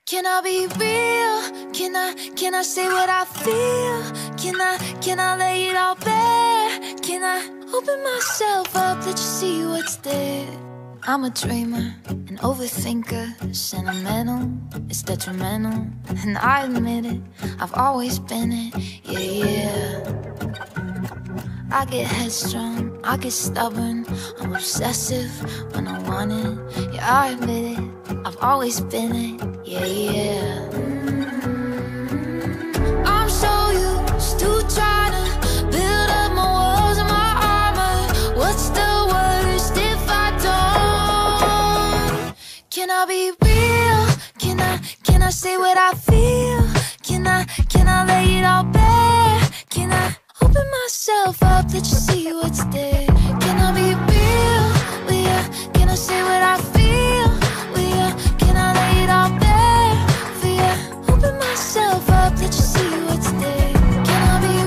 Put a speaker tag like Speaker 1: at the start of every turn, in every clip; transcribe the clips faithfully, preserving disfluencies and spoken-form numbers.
Speaker 1: Can I be real? Can I, can I say what I feel? Can I, can I lay it all bare? Can I open myself up, let you see what's there? I'm a dreamer, an overthinker, sentimental, it's detrimental, and I admit it, I've always been it, yeah, yeah. I get headstrong, I get stubborn, I'm obsessive when I want it, yeah, I admit it, I've always been it, yeah, yeah. I'm so used to trying to build up my walls and my armor. What's the worst if I don't? Can I be real? Can I, can I say what I feel? Can I, can I lay it all bare? Can I open myself up, let you see what's there? Can I be real with ya? Can I say what I feel with ya? Can I lay it all bare for ya? Open myself up, let you see what's there. Can I be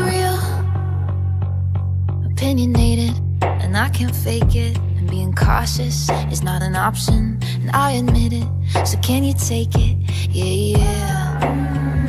Speaker 1: real? Opinionated, and I can't fake it. And being cautious is not an option, and I admit it. So can you take it? Yeah, yeah.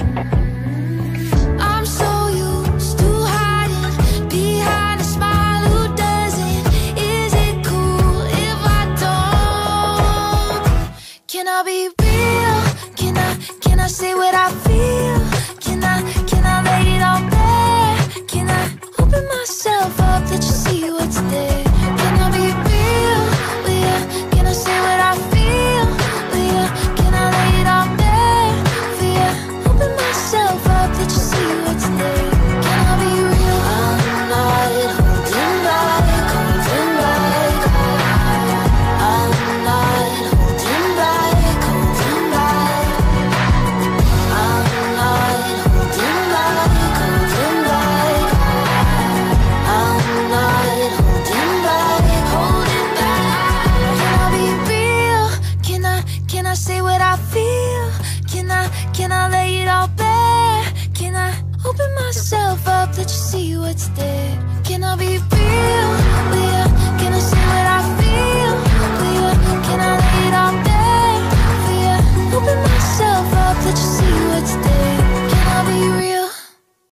Speaker 1: I'm so used to hiding behind a smile. Who doesn't? Is it cool if I don't? Can I be real? Can I, can I say what I feel? Can I, can I lay it all bare? Can I open myself up, let you see what's there? Can I be real with ya? Can I say what I feel with ya? Can I lay it all bare for ya? Open myself up, let you see what's there. Can I be real? I'm not holding back, holding back. I'm not holding back, holding back. I'm not holding back, holding back. I'm not holding back, holding back. Can I be real? Can I, can I say what I feel? Can I, can I lay it all bare? Can I open myself up, let you see what's there? Can I be real with ya?